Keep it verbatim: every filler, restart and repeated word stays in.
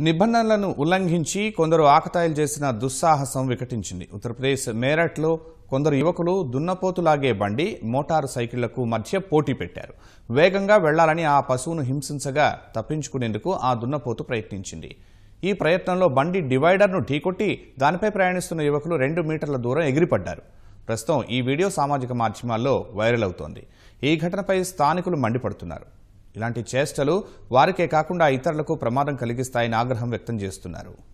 నిబంధనలను ఉల్లంఘించి కొందరు ఆకతాయిలు చేసిన దుస్సాహసం వికటించింది. ఉత్తరప్రదేశ్ మేరట్లో కొందరు యువకులు దున్నపోతులాగే బండి, మోటారు సైకిళ్లకు మధ్య పోటీ పెట్టారు. వేగంగా వెళ్లాలని ఆ పశువును హింసించగా తప్పించుకునేందుకు ఆ దున్నపోతు ప్రయత్నించింది. ఈ ప్రయత్నంలో బండి డివైడర్ను ఢీకొట్టి దానిపై ప్రయాణిస్తున్న యువకులు రెండు మీటర్ల దూరం ఎగిరిపడ్డారు. ప్రస్తుతం ఈ వీడియో సామాజిక మాధ్యమాల్లో వైరల్ అవుతోంది. ఈ ఘటనపై స్థానికులు మండిపడుతున్నారు. ఇలాంటి చేష్టలు వారికే కాకుండా ఇతరులకు ప్రమాదం కలిగిస్తాయని ఆగ్రహం వ్యక్తం చేస్తున్నారు.